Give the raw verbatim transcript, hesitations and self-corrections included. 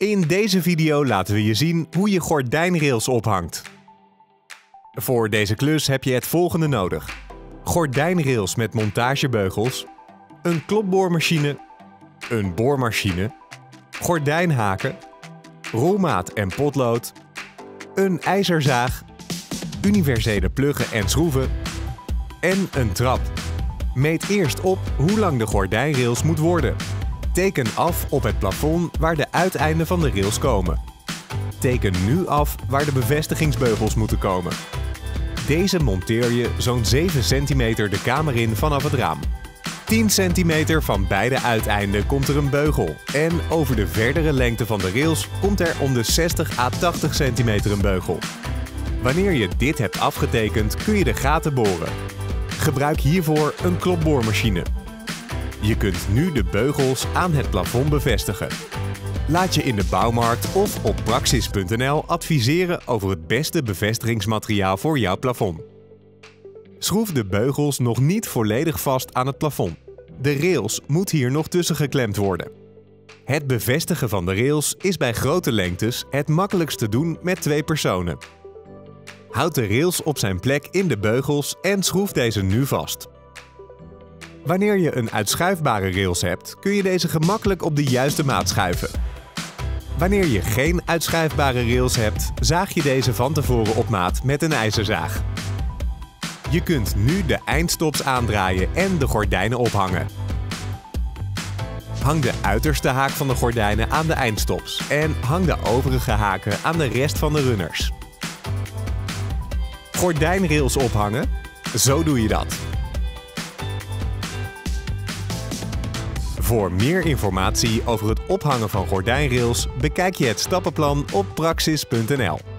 In deze video laten we je zien hoe je gordijnrails ophangt. Voor deze klus heb je het volgende nodig: gordijnrails met montagebeugels, een klopboormachine, een boormachine, gordijnhaken, rolmaat en potlood, een ijzerzaag, universele pluggen en schroeven en een trap. Meet eerst op hoe lang de gordijnrails moet worden. Teken af op het plafond waar de uiteinden van de rails komen. Teken nu af waar de bevestigingsbeugels moeten komen. Deze monteer je zo'n zeven centimeter de kamer in vanaf het raam. tien centimeter van beide uiteinden komt er een beugel en over de verdere lengte van de rails komt er om de zestig à tachtig centimeter een beugel. Wanneer je dit hebt afgetekend kun je de gaten boren. Gebruik hiervoor een klopboormachine. Je kunt nu de beugels aan het plafond bevestigen. Laat je in de bouwmarkt of op praxis punt n l adviseren over het beste bevestigingsmateriaal voor jouw plafond. Schroef de beugels nog niet volledig vast aan het plafond. De rails moet hier nog tussen geklemd worden. Het bevestigen van de rails is bij grote lengtes het makkelijkst te doen met twee personen. Houd de rails op zijn plek in de beugels en schroef deze nu vast. Wanneer je een uitschuifbare rails hebt, kun je deze gemakkelijk op de juiste maat schuiven. Wanneer je geen uitschuifbare rails hebt, zaag je deze van tevoren op maat met een ijzerzaag. Je kunt nu de eindstops aandraaien en de gordijnen ophangen. Hang de uiterste haak van de gordijnen aan de eindstops en hang de overige haken aan de rest van de runners. Gordijnrails ophangen? Zo doe je dat. Voor meer informatie over het ophangen van gordijnrails bekijk je het stappenplan op praxis punt n l.